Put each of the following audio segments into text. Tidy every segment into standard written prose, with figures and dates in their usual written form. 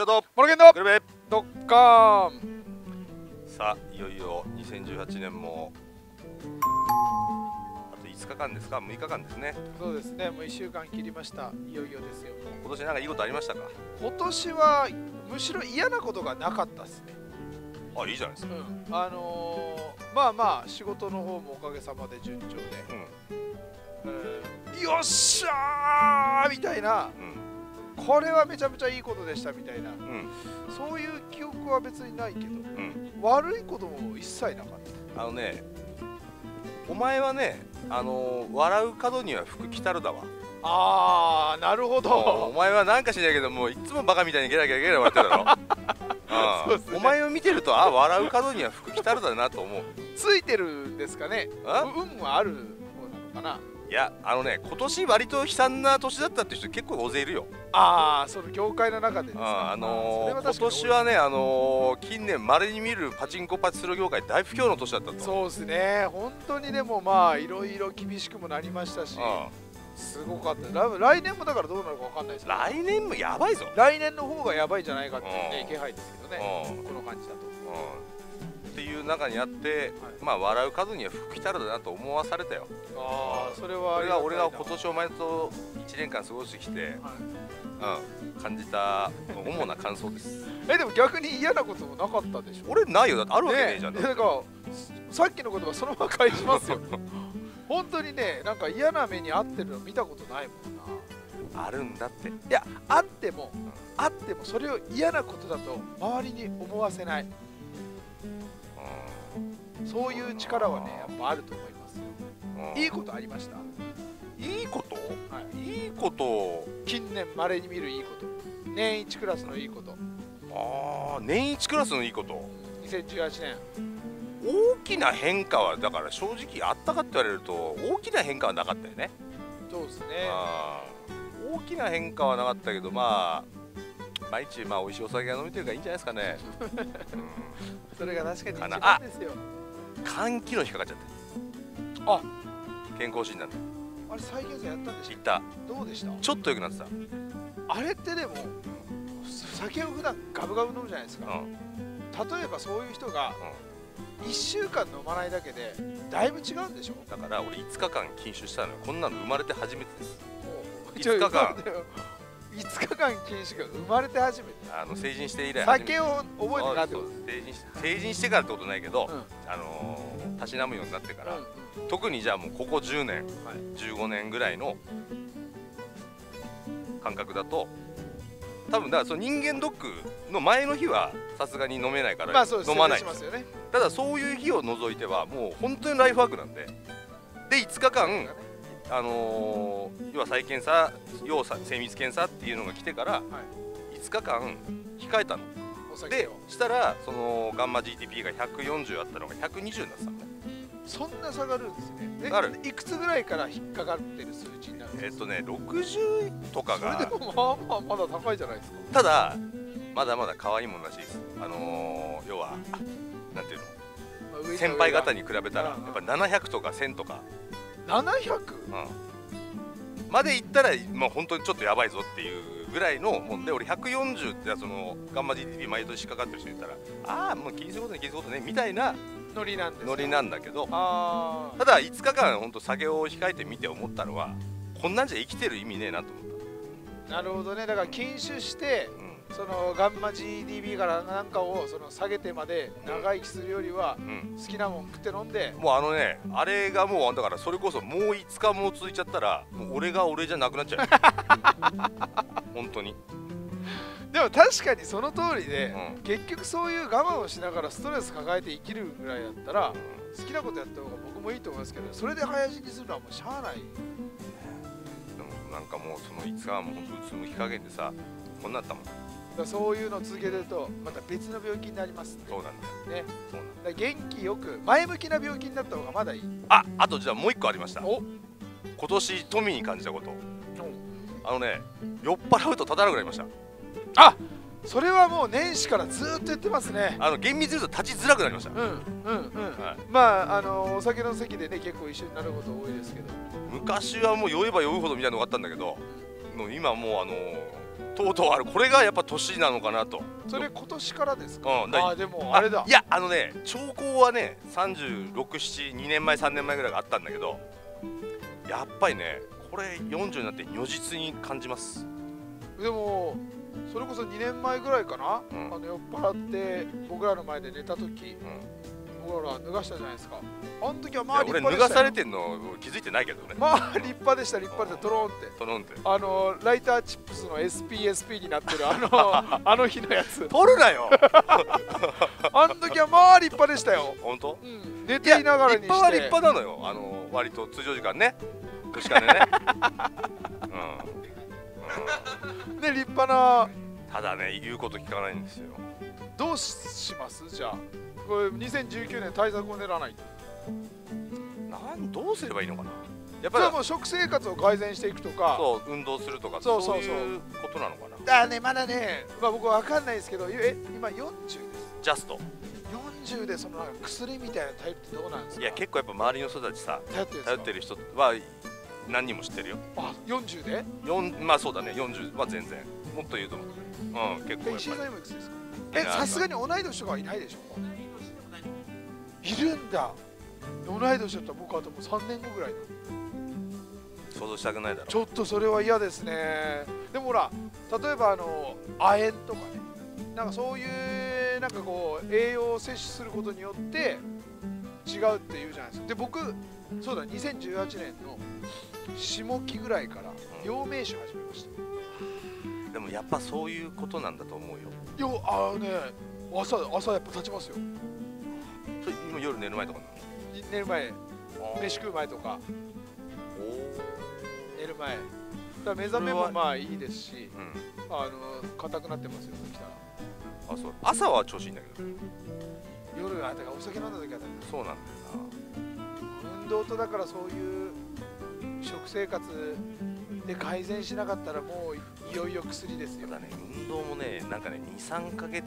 とモルゲンドグルメドッカーン。 さあ、いよいよ2018年もあと5日間ですか、6日間ですね。 そうですね、もう1週間切りました。いよいよですよ。 今年なんかいいことありましたか？ 今年はむしろ嫌なことがなかったですね。 あ、いいじゃないですか。 まあまあ仕事の方もおかげさまで順調で、よっしゃーみたいな、これはめちゃめちゃいいことでしたみたいな、そういう記憶は別にないけど、悪いことも一切なかった。 お前はね、笑う角には福来たるだわ。 あー、なるほど。 お前はなんかしないけども、いつもバカみたいにゲラゲラゲラ笑ってるだろ。お前を見てると、あ、笑う角には福来たるだなと思う。 ついてるんですかね。運はある方なのかな。 いや、今年割と悲惨な年だったって人結構大勢いるよ。 ああ、その業界の中でですか。 今年はね、近年まれに見るパチンコパチスロ業界大不況の年だったと。 そうですね、本当に。でもまあいろいろ厳しくもなりましたし、すごかった。来年もだからどうなるかわかんないですけど、 来年もやばいぞ。 来年の方がやばいんじゃないかっていうね、気配ですけどね、この感じだと。 っていう中にあって、まあ笑う数には福来たるだなと思わされたよ。 ああ、それは俺が今年お前と1年間過ごしてきて、感じた主な感想です。 でも逆に嫌なこともなかったでしょ。 俺ないよ。だってあるわけねえじゃん。 なんかさっきの言葉そのまま返しますよ。本当にね、なんか嫌な目に遭ってるの見たことないもんな。 あるんだって。いや、あってもそれを嫌なことだと周りに思わせない。そういう力はね、やっぱあると思いますよ。いいことありました？ いいこと？いいこと。 近年まれに見るいいこと。年1クラスのいいこと。 年1クラスのいいこと。 2018年。 大きな変化はだから正直あったかって言われると大きな変化はなかったよね。 そうですね。 大きな変化はなかったけど、まあ毎日美味しいお酒が飲めてるからいいんじゃないですかね。 それが確かに一番ですよ。 肝機能引っかかっちゃった。健康診断で。 あれ再検査やったんでしょ？ 行った。 どうでした？ ちょっと良くなってた。 あれってでも酒を普段ガブガブ飲むじゃないですか。例えばそういう人が1週間飲まないだけでだいぶ違うんでしょ？ だから俺5日間禁酒したのよ。こんなの生まれて初めてです。 5日間5日間禁酒が生まれて初めて。 成人して以来酒を覚えてなってこと？ 成人してからってことないけど、たしなむようになってから、特にじゃあもうここ10年、15年ぐらいの感覚だと、多分だからその人間ドックの前の日はさすがに飲めないから飲まないんですよ。ただそういう日を除いてはもう本当にライフワークなんで、5日間要は再検査、要精密検査っていうのが来てから5日間控えたの。でしたらそのガンマ GTP が140あったのが120になってたのね。 そんな下がるんですね。いくつぐらいから引っかかってる数値になるんですか ？60とかが。 それでもまあまだ高いじゃないですか。 ただまだまだ可愛いもんらしいです。要はなんていうの、先輩方に比べたらやっぱ700とか1000とか 700？ までいったらもう本当にちょっとやばいぞっていうぐらいのもんで、俺140ってそのガンマ GTP 毎年引っかかってる人いたら、もう気にすることね気にすることねみたいなノリなんだけど、ただ5日間本当酒を控えてみて思ったのは、こんなんじゃ生きてる意味ねえなと思った。 なるほどね。だから禁酒して、そのガンマ GDP からなんかをその下げてまで長生きするよりは、好きなもん食って飲んで、 もうあれがもうだからそれこそもう5日も続いちゃったらもう俺が俺じゃなくなっちゃう。本当に。 でも確かにその通りで、結局そういう我慢をしながらストレス抱えて生きるぐらいだったら、好きなことやった方が僕もいいと思いますけど、それで早死にするのはもうしゃあない。でもなんかもうその5日はもう本当うつむき加減でさ、こんなったもん。 そういうのを続けてるとまた別の病気になります。 そうなんだよね。そうなんだ。 元気よく前向きな病気になった方がまだいい。 あとじゃあもう1個ありました。今年富に感じたこと。酔っ払うと立たなくなりました。 それはもう年始からずっと言ってますね。 厳密に言うと立ちづらくなりました。 まあお酒の席でね結構一緒になること多いですけど、 昔はもう酔えば酔うほどみたいなのがあったんだけど、今もうとうとうこれがやっぱ年なのかなと。 それ今年からですか？でもあれだ、いや兆候はね36、7、2年前3年前ぐらいがあったんだけど、やっぱりねこれ40になって如実に感じます。 でもそれこそ2年前ぐらいかな、酔っ払って僕らの前で寝た時、僕ら脱がしたじゃないですか。あの時はまあ立派でしたよ。 俺脱がされてんの気づいてないけどね。 まあ立派でした、立派でトロンって。ライターチップスの SP になってるあの日のやつ取るなよあの時はまあ立派でしたよ。 本当？ 寝ていながらにして。 立派は立派なのよ。割と通常時間ね。確かにね。 ね、立派な。 ただね、言うこと聞かないんですよ。 どうしますじゃあ。これ2019年対策を練らないと。 どうすればいいのかな。 やっぱりもう食生活を改善していくとか、 そう運動するとか、そういうことなのかな。 まだね、僕わかんないですけど、今40です。 ジャスト。 40でその薬みたいなタイプってどうなんですか。 いや結構やっぱ周りの人たちさ、頼ってる人は何人も知ってるよ。 40で？ まあそうだね、40は全然。もっと言うと思う。結構やっぱり。 石井さん今いくつですか？さすがに同い年とかはいないでしょうか？いるんだ。同い年だったら僕あともう3年後ぐらいだ。 想像したくないだろ。 ちょっとそれは嫌ですね。でもほら、例えば亜鉛とかね、なんかそういうなんかこう栄養を摂取することによって違うって言うじゃないですか。で僕そうだ、2018年の下期ぐらいから陽明酒始めました。 でもやっぱそういうことなんだと思うよ。 朝やっぱ立ちますよ。 それ今夜寝る前とかなの？ 寝る前、飯食う前とか。寝る前。だから目覚めもまあいいですし、硬くなってますよ、起きたら。 そう。朝は調子いいんだけど。 夜はだからお酒飲んだ時はそうなんだよな。運動とだからそういう食生活で改善しなかったらもういよいよ薬ですよ。 ただね、運動もね、なんかね、2、3ヶ月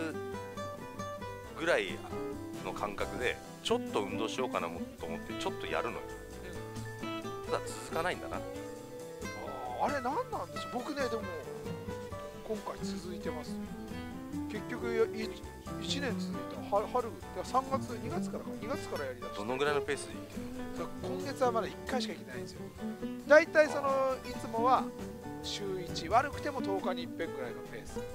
ぐらいの感覚でちょっと運動しようかなと思ってちょっとやるのよ。ただ続かないんだな。 あれ何なんでしょう。僕ね、でも今回続いてます。結局1年続いた。春3月2月からか2月からやりだして。 どのぐらいのペースでいってるの？今月はまだ1回しか来てないんですよ。だいたいいつもは週1、悪くても10日に1遍ぐらいのペース。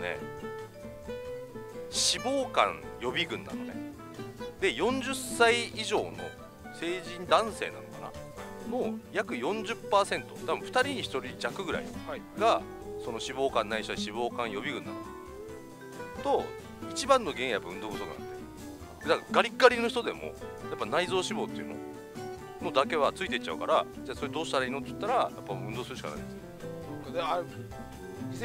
脂肪肝予備軍なのね。で40歳以上の成人男性なのかなの約 40%、 多分2人に1人弱ぐらいがその脂肪肝ないしは脂肪肝予備軍なのと、一番の原因はやっぱ運動不足なんで、だからガリッガリの人でもやっぱ内臓脂肪っていうのだけはついていっちゃうから、じゃあそれどうしたらいいのって言ったらやっぱ運動するしかないんです。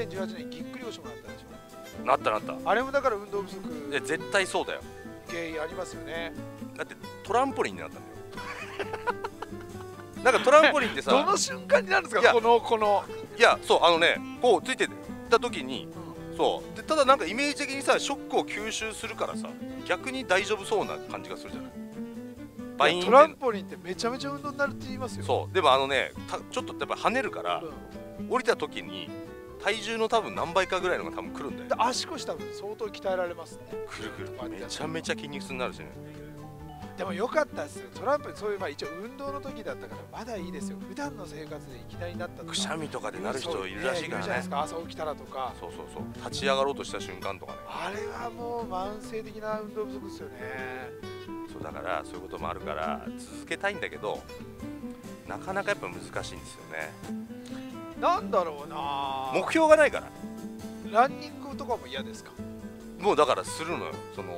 2018年ぎっくり腰もなったでしょ。 なったあれもだから運動不足。 絶対そうだよ。 原因ありますよね。 だってトランポリンになったんだよなんかトランポリンってさどの瞬間になるんですか？このいやそうこうついてた時に、そうで、ただなんかイメージ的にさショックを吸収するからさ逆に大丈夫そうな感じがするじゃない。 バイントランポリンってめちゃめちゃ運動になるって言いますよ。 そうでもちょっとやっぱ跳ねるから、降りた時に体重の多分何倍かぐらいのが多分来るんだよ。 足腰多分相当鍛えられますね。 くるめちゃめちゃ筋肉痛になるしね。 でも良かったですよ。トランポリンそういう一応運動の時だったからまだいいですよ。普段の生活でいきなりなったとかくしゃみとかでなる人いるらしいからね。 いるじゃないですか、朝起きたらとか。 そう立ち上がろうとした瞬間とかね。 あれはもう慢性的な運動不足ですよね。 そうだからそういうこともあるから続けたいんだけど、なかなかやっぱ難しいんですよね。 なんだろうな、 目標がないから。 ランニングとかも嫌ですか？ もうだからするのよ。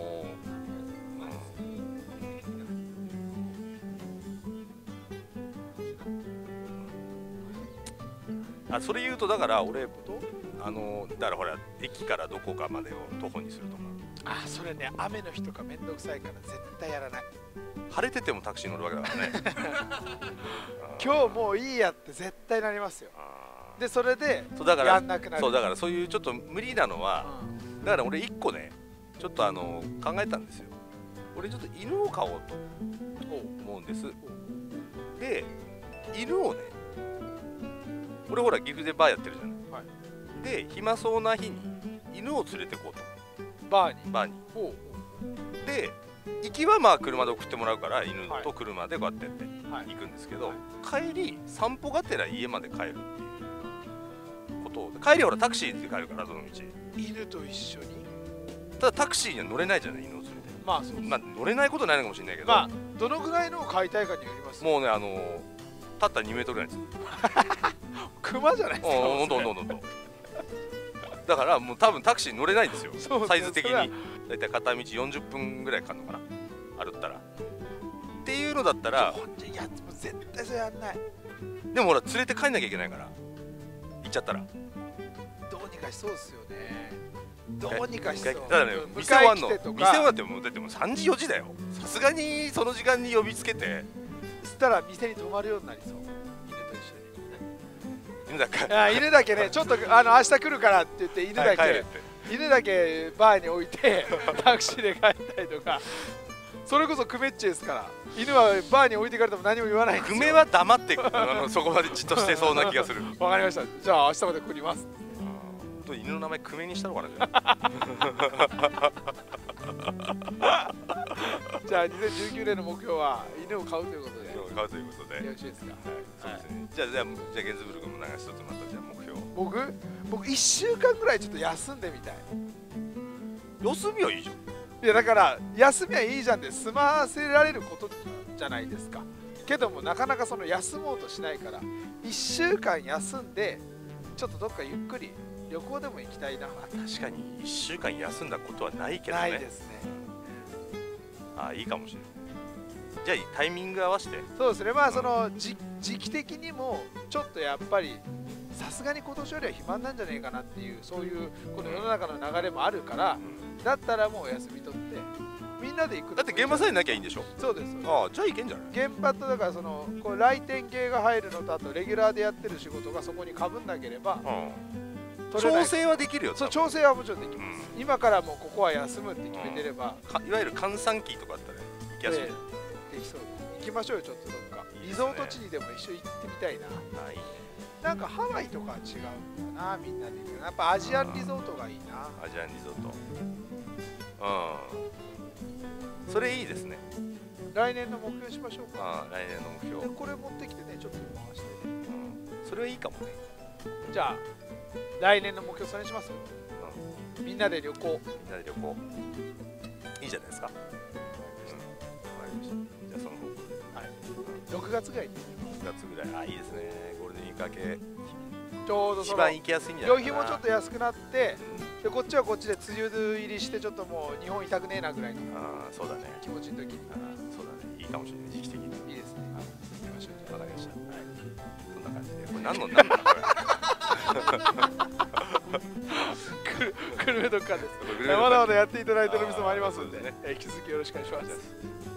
それ言うとだから俺だからほら駅からどこかまでを徒歩にするとか。 それね、雨の日とかめんどくさいから絶対やらない。 晴れててもタクシー乗るわけだからね今日もういいやって絶対なりますよ。でそれでやんなくなる。 そうだからそういうちょっと無理なのは、だから俺1個ねちょっと考えたんですよ。俺ちょっと犬を飼おうと思うんです。で犬をね、俺ほら岐阜でバーやってるじゃない。 で暇そうな日に犬を連れてこうと、 バーにで行きはまあ車で送ってもらうから犬と車でこうやってやって行くんですけど、帰り散歩がてら家まで帰るっていうことを、帰りは俺タクシーで帰るからどの道犬と一緒に。 ただタクシーには乗れないじゃない、犬を連れて。 まあそうです、 まあ乗れないことないのかもしれないけど、 まあどのぐらいのを買いたいかによります。 もうねたった2メートルぐらいです。 熊じゃないですか。 ほんとだからもう多分タクシー乗れないんですよ、サイズ的に。だいたい片道40分ぐらいかかるのかな、歩ったらっていうのだったら。 いや絶対それやんない。 でもほら連れて帰んなきゃいけないから、行っちゃったらどうにかしそうですよね。どうにかしそう。 だからね、店終わんの、店終わってもだってもう3時4時だよ。さすがにその時間に呼びつけて、 そしたら店に泊まるようになりそう。犬と一緒に。犬だけね、ちょっと明日来るからって言って犬だけバーに置いてタクシーで帰ったりとか。それこそクメッチですから、犬はバーに置いてかれても何も言わないんですよ。 クメは黙ってそこまでじっとしてそうな気がする。 わかりました、じゃあ明日まで来ります。 犬の名前クメにしたのかな。 じゃあ2019年の目標は犬を飼うということで。 買うということで。 よろしいですか。 そうですね。じゃあゲンズブルクもなんか一つまたじゃあ目標。 僕1週間ぐらいちょっと休んでみたい。 休みはいいじゃん。 いやだから休みはいいじゃんで済ませられることじゃないですか。けどもなかなかその休もうとしないから1週間休んでちょっとどっかゆっくり旅行でも行きたいな。 確かに1週間休んだことはないけどね。 ないですね。 ああいいかもしれない。じゃあタイミング合わせて。 そうですね。まあその時期的にもちょっとやっぱりさすがに今年よりは暇なんじゃねえかなっていう、そういうこの世の中の流れもあるから、だったらもう休み取ってみんなで行く。 だって現場さえなきゃいいんでしょ。 そうです。 ああじゃあ行けんじゃない。 現場とだからそのこう来店系が入るのとあとレギュラーでやってる仕事がそこにかぶんなければ、 調整はできるよ。 そう調整はもちろんできます。今からもうここは休むって決めてれば、 いわゆる閑散期とかあったら行きやすい。 できそう。行きましょうよちょっとどっかリゾート地にでも一緒に行ってみたいな。 あいいね。 なんかハワイとかは違うんだな、みんなで行く。やっぱアジアンリゾートがいいな。 アジアンリゾート。それいいですね。 来年の目標しましょうか。 来年の目標。 でこれ持ってきてね、ちょっと回してね。 それはいいかもね。 じゃあ来年の目標それにします。みんなで旅行。 みんなで旅行。いいじゃないですか。じゃあその方向で。はい。 6月ぐらいに。 6月ぐらい。あいいですね。ゴールデンウィーク明け。 ちょうど一番行きやすいんじゃないかな。 旅費もちょっと安くなって、でこっちはこっちで梅雨入りしてちょっともう日本痛くねえなぐらいのそうだね気持ちの時に。 そうだね。いいかもしれない。時期的にいいですね。行きましょう。 わかりました。はい。そんな感じで。これ何のこれ。 グルメドッカーです。まだまだやっていただいてる店もありますんで、引き続きよろしくお願いします。